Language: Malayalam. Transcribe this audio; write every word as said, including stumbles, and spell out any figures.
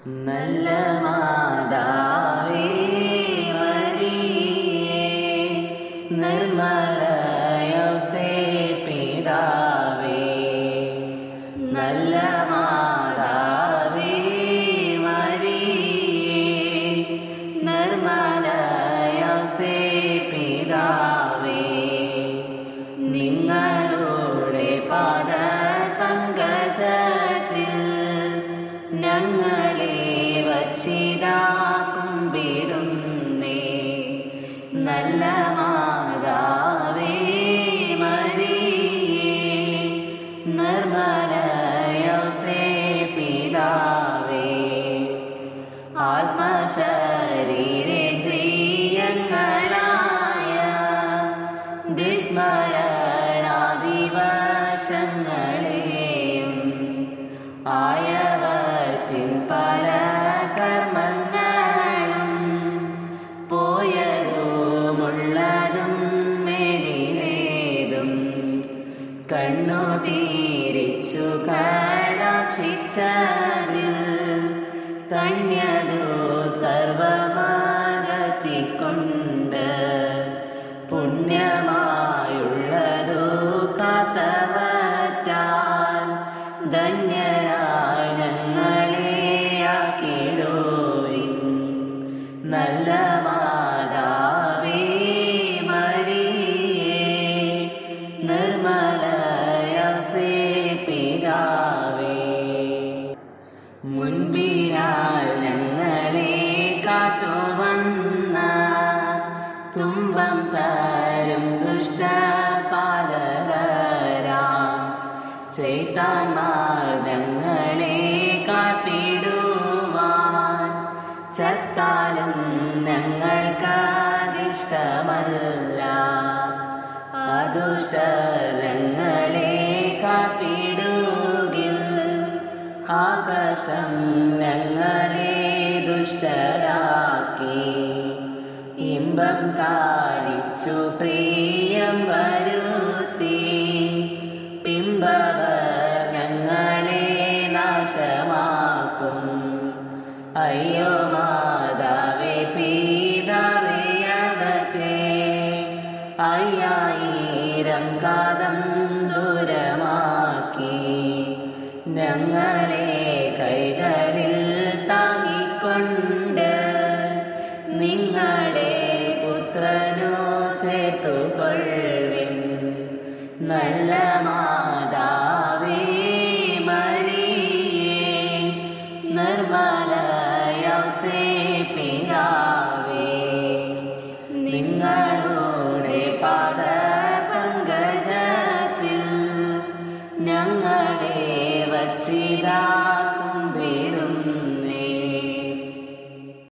നല്ല മാതാവേ മരിയേ, നിർമ്മല യോസേപ്പ് പിതാവേ, നല്ല മാതാവേ മരിയേ, നിർമ്മല യോസേപ്പ് പിതാവേ, നിങ്ങളുടെ പാദ പങ്കജത്തിൽ ഞങ്ങളെ വച്ചിതാ കുമ്പിടുന്നേ. നല്ല മാതാവേ മരിയേ, നിർമ്മല യോസേപ്പ് പിതാവേ, ആത്മശരീരേന്ദ്രിയങ്ങളായ വിസ്മരണാദിവശങ്ങളെയും ആയവറ്റിൻ പല കർമ്മങ്ങളും പോയതുമുള്ളതും മേലിലേതും കണ്ണു തിരിച്ചു കടാക്ഷിച്ചതിൽ തന്യതു സർവമാകറ്റിക്കൊണ്ട് പുണ്യമായുള്ളതു കാത്തവറ്റാൽ ധന്യരായി ഞങ്ങളെ ആക്കിടുവിൻ. നല്ല മാതാവേ മരിയേ, നിർമ്മല യോസേപ്പ് പിതാവേ, മുൻപിനാൽ ഞങ്ങളെ കാത്തുവന്ന തുമ്പം തരും ദുഷ്ടപാലകരാം ചൈത്താന്മാർ ഞങ്ങളെ കാത്തിടുവാൻ ചത്താലും ഞങ്ങൾക്കതിഷ്ടമല്ല. അദുഷ്ടർ ഞങ്ങളെ കാത്തിടുകിൽ ആകാശം ഞങ്ങളെ ദുഷ്ടരാക്കി ഇമ്പം കാണിച്ചു പ്രിയം വരുത്തി പിമ്പവർ ഞങ്ങളെ നാശമാക്കും. അയ്യോ മാതാവേ പിതാവേ അവറ്റേ, അയ്യായിരം കാതം ദൂരമാക്കി ഞങ്ങളെ കൈകളിൽ താങ്ങിക്കൊണ്ട് നിങ്ങളുടെ പുത്രനോ ചേർത്തുകൊള്ളുവിൻ. നല്ല മാതാവേ മരിയേ, നിർമ്മല യോസേപ്പ് പിതാവേ, നിങ്ങളുടെ പാദ പങ്കജത്തിൽ ഞങ്ങളെ വച്ചിതാ